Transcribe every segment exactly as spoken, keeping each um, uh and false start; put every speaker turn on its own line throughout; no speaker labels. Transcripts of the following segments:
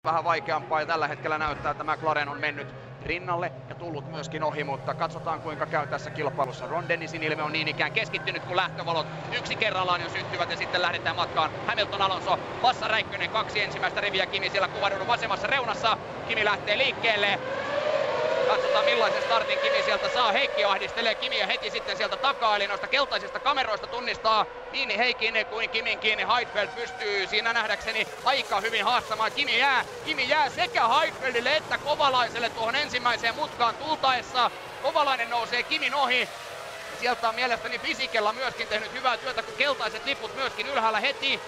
vähän vaikeampaa ja tällä hetkellä näyttää, että McLaren on mennyt rinnalle ja tullut myöskin ohi, mutta katsotaan kuinka käy tässä kilpailussa. Ron Dennisin ilme on niin ikään keskittynyt, kun lähtövalot yksi kerrallaan jo syttyvät ja sitten lähdetään matkaan. Hamilton, Alonso, Massa, Räikkönen, kaksi ensimmäistä riviä, Kimi siellä kuvaruudun vasemmassa reunassa. Kimi lähtee liikkeelle. Katsotaan millaisen startin Kimi sieltä saa. Heikki ahdistelee Kimiä heti sitten sieltä takaa, eli noista keltaisista kameroista tunnistaa niin Heikin kuin Kiminkin. Heidfeld pystyy siinä nähdäkseni aika hyvin haastamaan. Kimi jää, Kimi jää sekä Heidfeldille että Kovalaiselle tuohon ensimmäiseen mutkaan tultaessa. Kovalainen nousee Kimin ohi. Sieltä on mielestäni Fisichella myöskin tehnyt hyvää työtä, kun keltaiset liput myöskin ylhäällä heti.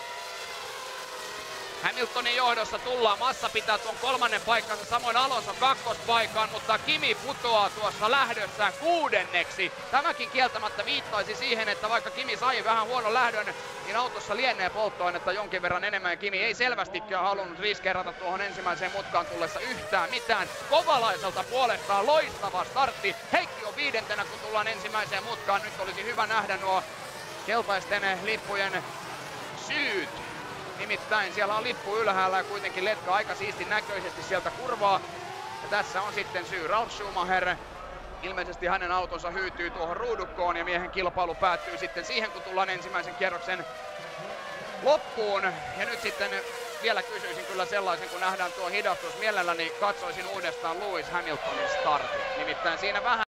Hamiltonin johdossa tullaan, Massa pitää tuon kolmannen paikkansa, samoin Alonso kakkospaikan, mutta Kimi putoaa tuossa lähdössään kuudenneksi. Tämäkin kieltämättä viittaisi siihen, että vaikka Kimi sai vähän huonon lähdön, niin autossa lienee polttoainetta jonkin verran enemmän ja Kimi ei selvästikään halunnut riskeerata tuohon ensimmäiseen mutkaan tullessa yhtään mitään. Kovalaiselta puolestaan loistava startti. Heikki on viidentenä, kun tullaan ensimmäiseen mutkaan. Nyt olisi hyvä nähdä nuo keltaisten lippujen syyt. Nimittäin siellä on lippu ylhäällä ja kuitenkin Letka aika siisti näköisesti sieltä kurvaa. Ja tässä on sitten syy. Ralf Schumacher. Ilmeisesti hänen autonsa hyytyy tuohon ruudukkoon ja miehen kilpailu päättyy sitten siihen, kun tullaan ensimmäisen kierroksen loppuun. Ja nyt sitten vielä kysyisin kyllä sellaisen, kun nähdään tuo hidastus. Mielelläni katsoisin uudestaan Lewis Hamiltonin startin. Nimittäin siinä vähän